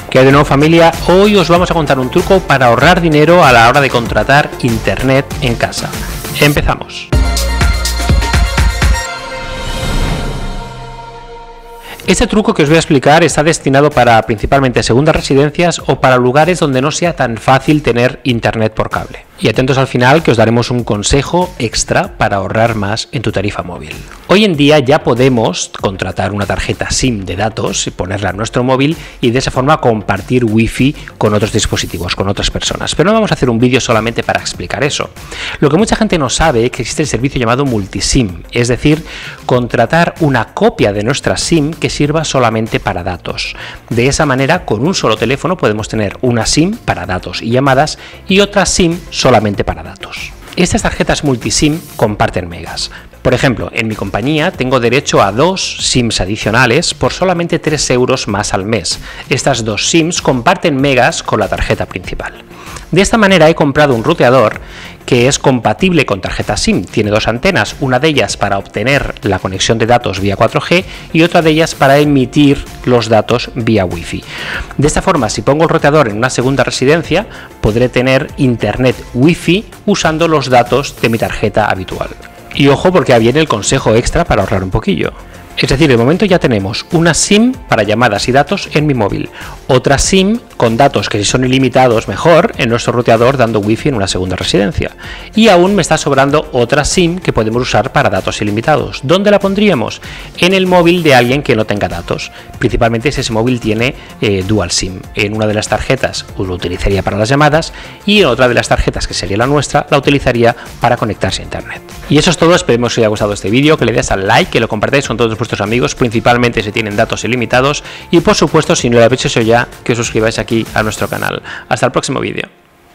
¿Qué hay de nuevo, familia? Hoy os vamos a contar un truco para ahorrar dinero a la hora de contratar internet en casa. Empezamos. Este truco que os voy a explicar está destinado para principalmente segundas residencias o para lugares donde no sea tan fácil tener internet por cable. Y atentos al final, que os daremos un consejo extra para ahorrar más en tu tarifa móvil. Hoy en día ya podemos contratar una tarjeta SIM de datos y ponerla en nuestro móvil y de esa forma compartir wifi con otros dispositivos, con otras personas. Pero no vamos a hacer un vídeo solamente para explicar eso. Lo que mucha gente no sabe es que existe el servicio llamado multisim, es decir, contratar una copia de nuestra SIM que sirva solamente para datos. De esa manera, con un solo teléfono podemos tener una SIM para datos y llamadas y otra SIM solamente para datos. Estas tarjetas multisim comparten megas. Por ejemplo, en mi compañía tengo derecho a 2 SIMs adicionales por solamente 3 euros más al mes. Estas 2 SIMs comparten megas con la tarjeta principal. De esta manera he comprado un ruteador que es compatible con tarjeta SIM. Tiene 2 antenas, una de ellas para obtener la conexión de datos vía 4G y otra de ellas para emitir los datos vía Wi-Fi. De esta forma, si pongo el ruteador en una segunda residencia, podré tener internet Wi-Fi usando los datos de mi tarjeta habitual. Y ojo, porque ahí viene el consejo extra para ahorrar un poquillo. Es decir, de momento ya tenemos una SIM para llamadas y datos en mi móvil, otra SIM con datos que si son ilimitados mejor en nuestro ruteador dando wifi en una segunda residencia. Y aún me está sobrando otra SIM que podemos usar para datos ilimitados. ¿Dónde la pondríamos? En el móvil de alguien que no tenga datos, principalmente si ese móvil tiene dual SIM. En una de las tarjetas lo utilizaría para las llamadas y en otra de las tarjetas, que sería la nuestra, la utilizaría para conectarse a internet. Y eso es todo, esperemos que os haya gustado este vídeo, que le des al like, que lo compartáis con todos vuestros amigos, principalmente si tienen datos ilimitados, y por supuesto, si no lo habéis hecho ya, que os suscribáis aquí a nuestro canal. Hasta el próximo vídeo.